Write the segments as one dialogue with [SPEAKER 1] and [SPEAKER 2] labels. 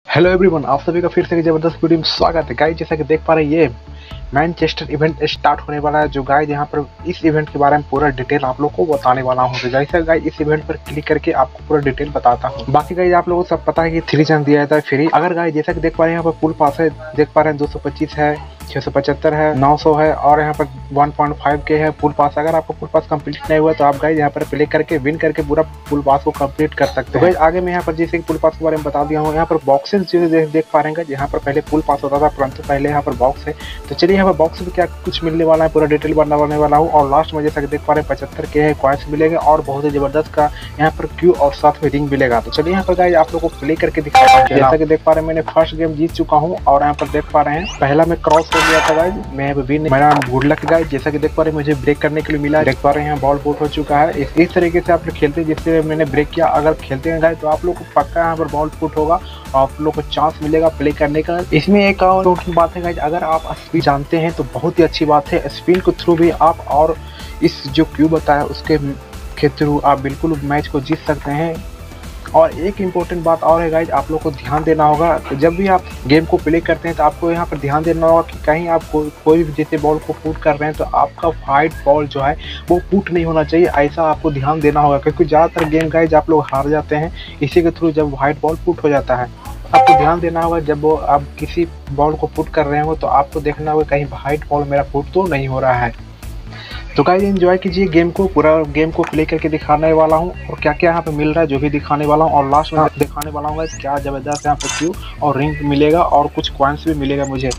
[SPEAKER 1] Hello everyone, आप सभी का फिर से जबरदस्त वीडियो में स्वागत है। गाइस, जैसा कि देख पा रहे हैं, ये मैनचेस्टर इवेंट स्टार्ट होने वाला है। जो गाइस यहाँ पर इस इवेंट के बारे में पूरा डिटेल आप लोग को बताने वाला हूँ। तो जैसा गाइस इस इवेंट पर क्लिक करके आपको पूरा डिटेल बताता हूँ। बाकी गाइस आप लोगों को सब पता है कि 3 चांस दिया जाता है फ्री। अगर गाइस जैसा कि देख पा रहे हैं यहाँ पर फुल पास है, देख पा रहे हैं 225 है, 675 है, 900 है और यहाँ पर 1.5 के है फुल पास। अगर आपको फुल पास कंप्लीट नहीं हुआ तो आप गाइस यहाँ पर प्ले करके विन करके पूरा फुल पास को कंप्लीट कर सकते हैं। तो आगे मैं यहाँ पर जैसे फुल पास के बारे में बता दिया हूँ। यहाँ पर बॉक्सेस जो देख पा रहे हैं, यहाँ पर पहले फुल पास होता था परंतु पहले यहाँ पर बॉक्स है। तो चलिए यहाँ पर बॉक्स में क्या कुछ मिलने वाला है पूरा डिटेल बनाने वाला हूँ। और लास्ट में जैसा कि देख पा रहे हैं 75 के है कॉइन्स मिलेंगे और बहुत ही जबरदस्त का यहाँ पर क्यू और साथ में रिंग मिलेगा। तो चलिए यहाँ पर गाइस आप लोग को प्ले करके दिखाता हूँ। जैसा कि देख पा रहे हैं मैंने फर्स्ट गेम जीत चुका हूँ और यहाँ पर देख पा रहे हैं पहला में क्रॉस हो गया था गाइस, मैं विन। मेरा गुड लक गाइस, जैसा कि देख पा रहे हैं मुझे ब्रेक करने के लिए मिला। देख पा रहे हैं बॉल पुट हो चुका है। इस तरीके से आप लोग खेलते हैं जिससे मैंने ब्रेक किया। अगर खेलते हैं गाइस तो आप लोग को पक्का यहाँ पर बॉल पुट होगा और आप लोग को चांस मिलेगा प्ले करने का। इसमें एक और बात है गाइस, अगर आप स्पिन जानते हैं तो बहुत ही अच्छी बात है। स्पिन के थ्रू भी आप और इस जो क्यू बताया उसके के थ्रू आप बिल्कुल मैच को जीत सकते हैं। और एक इम्पोर्टेंट बात और है गाइज, आप लोग को ध्यान देना होगा। तो जब भी आप गेम को प्ले करते हैं तो आपको यहाँ पर ध्यान देना होगा कि कहीं आप कोई भी जैसे बॉल को पुट कर रहे हैं तो आपका वाइट बॉल जो है वो पुट नहीं होना चाहिए। ऐसा आपको ध्यान देना होगा क्योंकि ज़्यादातर गेम गाइज आप लोग हार जाते हैं इसी के थ्रू जब वाइट बॉल पुट हो जाता है। आपको ध्यान देना होगा जब वो आप किसी बॉल को पुट कर रहे हो तो आपको देखना होगा कहीं वाइट बॉल मेरा पुट तो नहीं हो रहा है। तो गाइस एंजॉय कीजिए गेम को, पूरा गेम को प्ले करके दिखाने वाला हूँ और क्या क्या यहाँ पे मिल रहा है जो भी दिखाने वाला हूँ। और लास्ट में दिखाने वाला हूँ क्या जबरदस्त यहाँ पे क्यू और रिंग मिलेगा और कुछ कॉइन्स भी मिलेगा मुझे।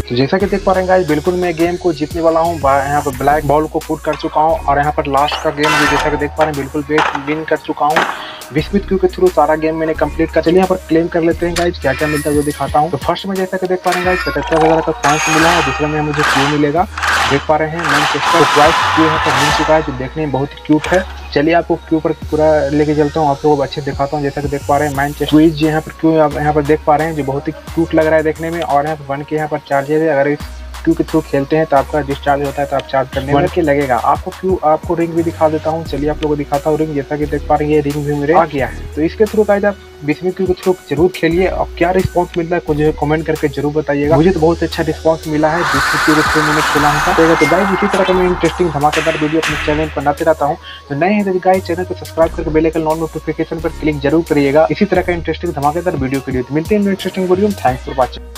[SPEAKER 1] तो जैसा कि देख पा रहे हैं गाइस, बिल्कुल मैं गेम को जीतने वाला हूँ। यहाँ पर ब्लैक बॉल को पुट कर चुका हूँ और यहाँ पर लास्ट का गेम भी जैसा कि देख पा रहे हैं बिल्कुल विन कर चुका हूँ। 20 क्यू के थ्रू सारा गेम मैंने कंप्लीट कर। चलिए यहाँ पर क्लेम कर लेते हैं गाइस, क्या क्या मिलता है वो दिखाता हूँ। तो फर्स्ट में जैसा कि देख पा रहे हैं गाइस 75,000 का पॉइंट्स मिला है। दूसरे में मुझे क्यू मिलेगा, देख पा रहे हैं मैनचेस्टर ट्वाइस क्यू यहाँ पर मिल चुका है, जो देखने में बहुत ही क्यूट है। चलिए आपको क्यू पर पूरा लेके चलता हूँ, आप लोगों को अच्छे दिखाता हूँ। जैसा कि देख पा रहे हैं मैनचेस्टर ट्वाइस यहाँ पर क्यू यहाँ पर देख पा रहे हैं, जो बहुत ही क्यूट लग रहा है देखने में। और यहाँ पर 1 के यहाँ पर चार्जेस है, अगर इस क्यू के थ्रू खेलते हैं तो आपका डिस्चार्ज होता है तो आप चार्ज करने में के लगेगा। आपको रिंग भी दिखा देता हूँ। चलिए आप लोगों को दिखाता हूँ रिंग। जैसा कि देख पा रहे हैं ये रिंग भी मेरे आ गया है। तो इसके थ्रू गाइस आप 20 क्यू के थ्रू जरूर खेलिए। और क्या रिस्पॉन्स मिलता है मुझे कमेंट करके जरूर बताइएगा। मुझे तो बहुत अच्छा रिस्पॉन्स मिला है 20 क्यू के थ्रू मैंने खेला था। तो गाइस इसी तरह का मैं इंटरेस्टिंग धमाकेदार वीडियो अपने चैनल पर बनाते रहता हूँ। तो नए हैं तो गाइस चैनल को सब्सक्राइब करके बेल आइकन ऑन नोटिफिकेशन पर क्लिक जरूर करिएगा इसी तरह का इंटरेस्टिंग धमाकेदार वीडियो के लिए। मिलते हैं interesting video. Thanks for watching.